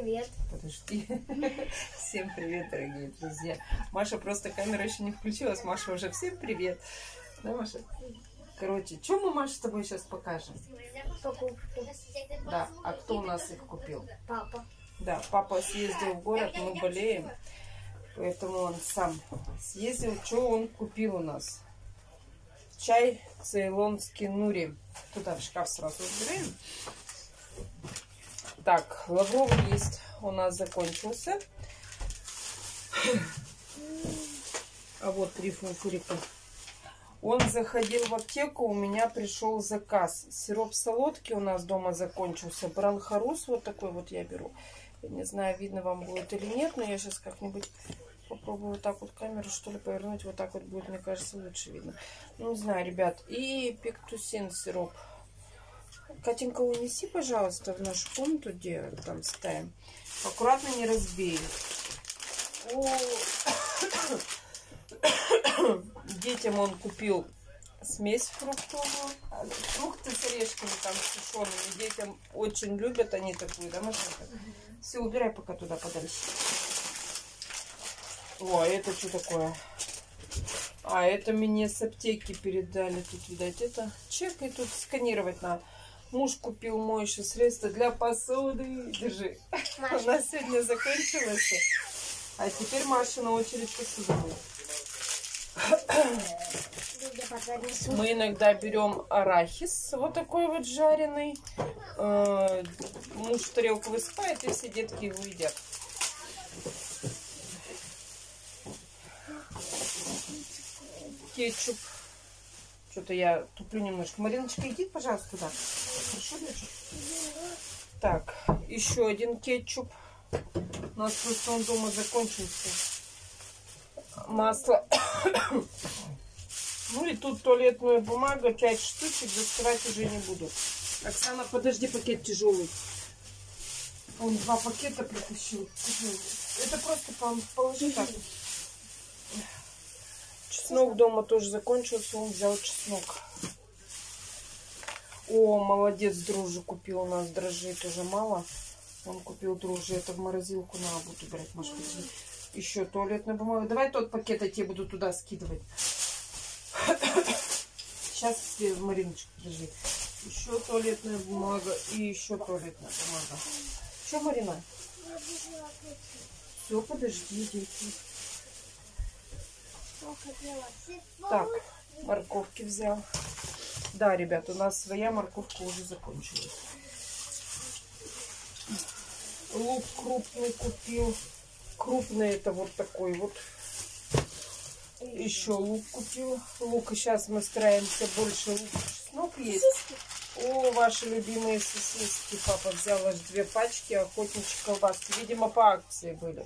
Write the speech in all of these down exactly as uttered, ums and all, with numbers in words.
привет. Подожди. Всем привет, дорогие друзья. Маша просто камера еще не включилась. Маша уже всем привет. Да, Маша? Короче, что мы, Маша, с тобой сейчас покажем? Покупки. Да, а кто у нас их купил? Папа. Да, папа съездил в город, мы болеем. Поэтому он сам съездил. Что он купил у нас? Чай цейлонский нури. Туда в шкаф сразу убираем. Так, лавровый лист у нас закончился. А вот три фунфурика. Он заходил в аптеку, у меня пришел заказ. Сироп солодки у нас дома закончился. Бранхарус вот такой вот я беру. Я не знаю, видно вам будет или нет, но я сейчас как-нибудь попробую вот так вот камеру, что ли, повернуть. Вот так вот будет, мне кажется, лучше видно. Ну, не знаю, ребят. И пектусин сироп. Катенька, унеси, пожалуйста, в нашу комнату, где там ставим. Аккуратно не разбей. О, детям он купил смесь фруктовую. Фрукты с орешками там сушеными. Детям очень любят они такую, да, Машенька? Все, убирай пока туда подальше. О, это что такое? А, это мне с аптеки передали. Тут, видать, это чек, и тут сканировать надо. Муж купил моющее средство для посуды. Держи. Маша. У нас сегодня закончилось. А теперь Машина очередь посудовой. Мы иногда берем арахис, вот такой вот жареный. Муж в тарелку высыпает, и все детки его едят. Кетчуп. Что-то я туплю немножко. Мариночка, иди, пожалуйста, туда. Хорошо, Леша? Так, еще один кетчуп. У нас просто он дома закончился. Масло. Ну и тут туалетная бумага, пять штучек, доставать уже не буду. Оксана, подожди, пакет тяжелый. Он два пакета притащил. Это просто положи так. Чеснок дома тоже закончился, он взял чеснок. О, молодец, дрожжи купил у нас. Дрожжей тоже мало. Он купил дрожжи, это в морозилку надо буду брать, Маша. Еще туалетная бумага. Давай тот пакет, я тебе буду туда скидывать. Сейчас, Мариночка, подожди. Еще туалетная бумага и еще туалетная бумага. Что, Марина? Все, подожди, дети. Так, морковки взял. Да, ребят, у нас своя морковка уже закончилась. Лук крупный купил. Крупный это вот такой вот. Еще лук купил. Лук, и сейчас мы стараемся больше лук, чеснок есть. О, ваши любимые сосиски. Папа взял аж две пачки охотничьей колбаски. Видимо, по акции были.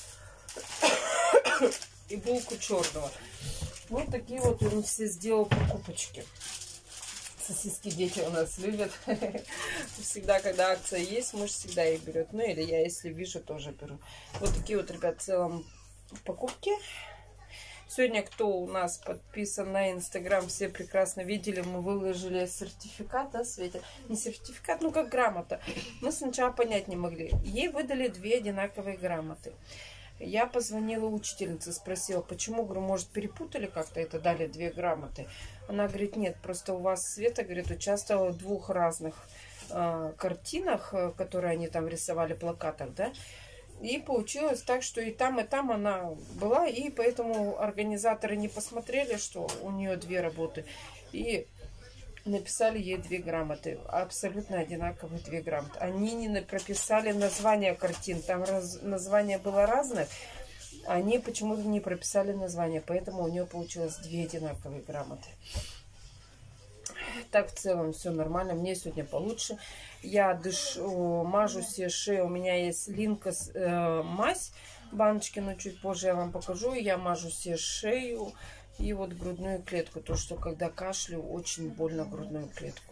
И булку черного. Вот такие вот он все сделал покупочки. Сосиски дети у нас любят. Всегда, когда акция есть, муж всегда их берет. Ну или я, если вижу, тоже беру. Вот такие вот, ребят, в целом покупки. Сегодня, кто у нас подписан на Инстаграм, все прекрасно видели, мы выложили сертификат, да, Светя? Не сертификат, ну как грамота. Мы сначала понять не могли. Ей выдали две одинаковые грамоты. Я позвонила учительнице, спросила, почему, говорю, может, перепутали как-то это, дали две грамоты. Она говорит, нет, просто у вас Света, говорит, участвовала в двух разных э, картинах, которые они там рисовали, плакатах, да. И получилось так, что и там, и там она была, и поэтому организаторы не посмотрели, что у нее две работы, и написали ей две грамоты, абсолютно одинаковые две грамоты. Они не прописали название картин, там раз, название было разное, они почему-то не прописали название, поэтому у нее получилось две одинаковые грамоты. Так, в целом, все нормально. Мне сегодня получше. Я дышу, мажу себе шею. У меня есть Линкос э, мазь баночки, но чуть позже я вам покажу. Я мажу себе шею и вот грудную клетку. То, что когда кашлю, очень больно грудную клетку.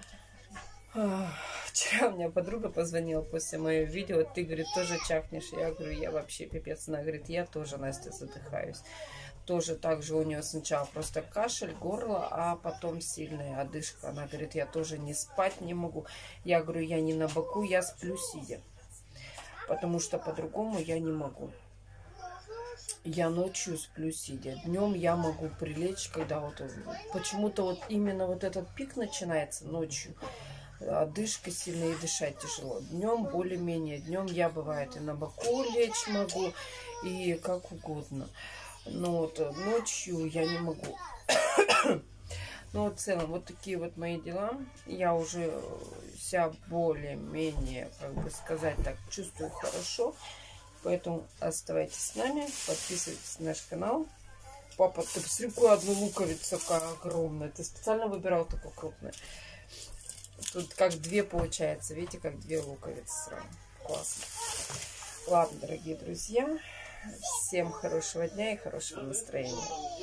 Вчера у меня подруга позвонила после моего видео. Ты, говорит, тоже чахнешь. Я говорю, я вообще пипец. Она говорит, я тоже, Настя, задыхаюсь. Тоже так же у нее сначала просто кашель, горло, а потом сильная одышка. Она говорит, я тоже не спать не могу. Я говорю, я не на боку, я сплю сидя. потому что по-другому я не могу. Я ночью сплю сидя. Днем я могу прилечь, когда вот почему-то вот именно вот этот пик начинается ночью. Одышка сильная и дышать тяжело. Днем более-менее. Днем я, бывает, и на боку лечь могу, и как угодно. Но вот ночью я не могу. Ну, вот в целом, вот такие вот мои дела. Я уже себя более-менее, как бы сказать так, чувствую хорошо. Поэтому оставайтесь с нами, подписывайтесь на наш канал. Папа, ты посмотри, какую одну луковицу, какая огромная. Ты специально выбирал такую крупную? Тут как две получается. Видите, как две луковицы сразу. Классно. Ладно, дорогие друзья. Всем хорошего дня и хорошего настроения.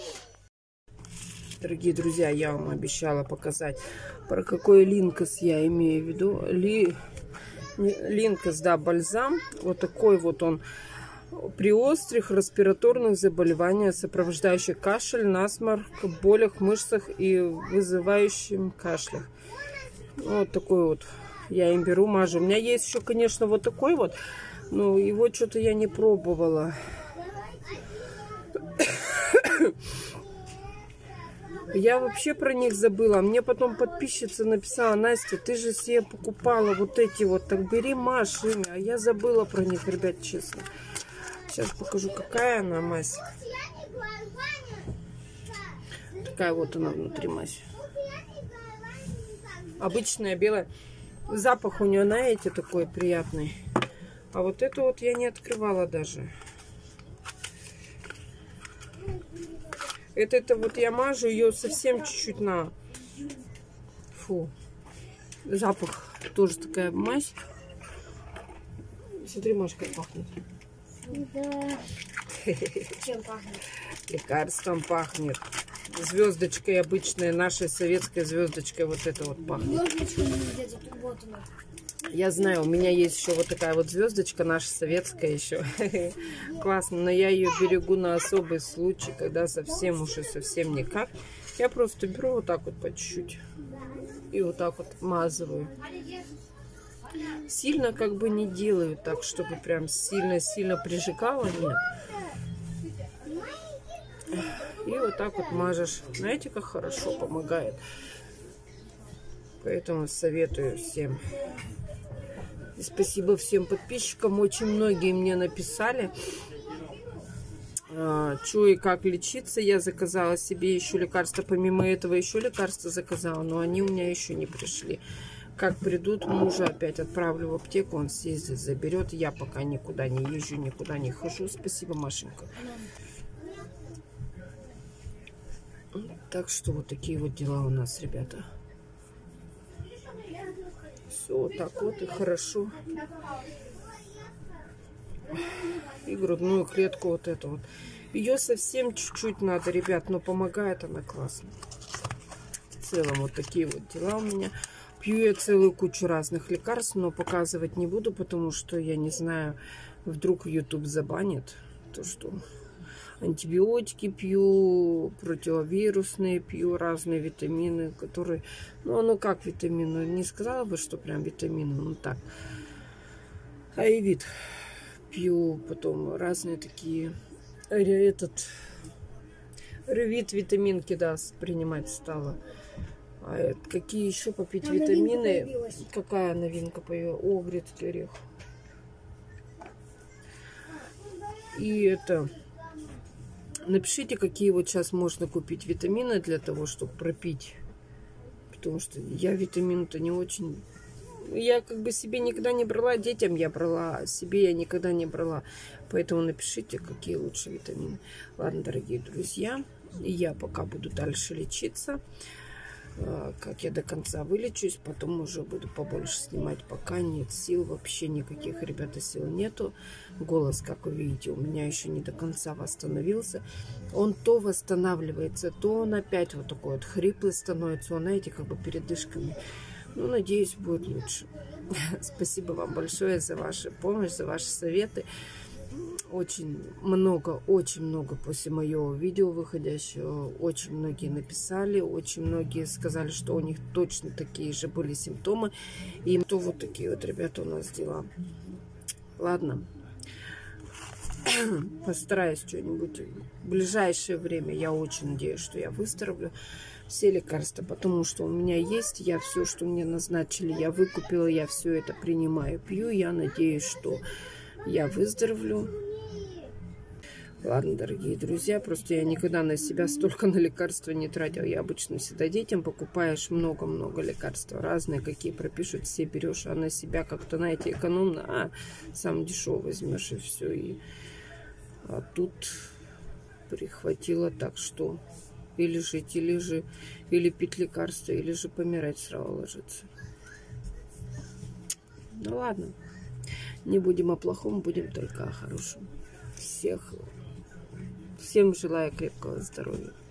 Дорогие друзья, я вам обещала показать, про какой линкос я имею в виду. Ли... Линкос, да, бальзам. Вот такой вот он при острых респираторных заболеваниях, сопровождающих кашель, насморк, болях в мышцах и вызывающим кашлях. Вот такой вот я им беру, мажу. У меня есть еще, конечно, вот такой вот, но его что-то я не пробовала. Я вообще про них забыла. Мне потом подписчица написала: Настя, ты же себе покупала вот эти вот, так бери, мажь ими. А я забыла про них, ребят, честно. Сейчас покажу, какая она мазь. Такая вот она внутри мазь. Обычная белая. Запах у нее, знаете, такой приятный. А вот эту вот я не открывала даже. Это, это вот я мажу ее совсем чуть-чуть на... Фу. Запах. Тоже такая мазь. Смотри, Маш, как пахнет. Да. Чем пахнет? Лекарством пахнет. Звездочкой обычной, нашей советской звездочкой вот это вот пахнет. Вот она. Я знаю, у меня есть еще вот такая вот звездочка, наша советская еще. Классно, но я ее берегу на особый случай, когда совсем уже совсем никак. Я просто беру вот так вот по чуть-чуть и вот так вот мазываю. Сильно как бы не делаю так, чтобы прям сильно-сильно прижигало, нет. И вот так вот мажешь. Знаете, как хорошо помогает. Поэтому советую всем. И спасибо всем подписчикам. Очень многие мне написали, что и как лечиться. Я заказала себе еще лекарства. Помимо этого еще лекарства заказала, но они у меня еще не пришли. Как придут, мужа опять отправлю в аптеку, он съездит, заберет. Я пока никуда не езжу, никуда не хожу. Спасибо, Машенька. Так что вот такие вот дела у нас, ребята. Все вот так вот и хорошо. И грудную клетку вот эту вот. Ее совсем чуть-чуть надо, ребят, но помогает она классно. В целом вот такие вот дела у меня. Пью я целую кучу разных лекарств, но показывать не буду, потому что я не знаю, вдруг YouTube забанит. То, что антибиотики пью, противовирусные пью, разные витамины, которые... Ну, оно как витамины? Не сказала бы, что прям витамины, ну так. Айвит пью, потом разные такие... Этот... Ревит витаминки, да, принимать стала. А какие еще попить а витамины? Какая новинка появилась? О, грецкий орех. И это... Напишите, какие вот сейчас можно купить витамины для того, чтобы пропить. Потому что я витамины-то не очень... Я как бы себе никогда не брала, детям я брала, а себе я никогда не брала. Поэтому напишите, какие лучше витамины. Ладно, дорогие друзья, я пока буду дальше лечиться. Как я до конца вылечусь, потом уже буду побольше снимать. Пока нет сил, вообще никаких, ребята, сил нету. Голос, как вы видите, у меня еще не до конца восстановился. Он то восстанавливается, то он опять вот такой вот хриплый становится. Он, знаете, как бы передышками. Ну, надеюсь, будет лучше. Спасибо вам большое за вашу помощь, за ваши советы. Очень много, очень много после моего видео выходящего, очень многие написали, очень многие сказали, что у них точно такие же были симптомы. И то вот такие вот, ребята, у нас дела. Ладно. Постараюсь что-нибудь в ближайшее время. Я очень надеюсь, что я выздоровлю. Все лекарства, потому что у меня есть. Я все, что мне назначили, я выкупила. Я все это принимаю, пью. Я надеюсь, что я выздоровлю. Ладно, дорогие друзья, просто я никогда на себя столько на лекарства не тратила. Я обычно всегда детям покупаешь много-много лекарств. Разные, какие пропишут, все берешь. А на себя как-то, знаете, экономно. А сам дешевый возьмешь и все. И... А тут прихватило так, что или жить, или же, или пить лекарства, или же помирать сразу ложиться. Ну ладно, не будем о плохом, будем только о хорошем. Всех, всем желаю крепкого здоровья.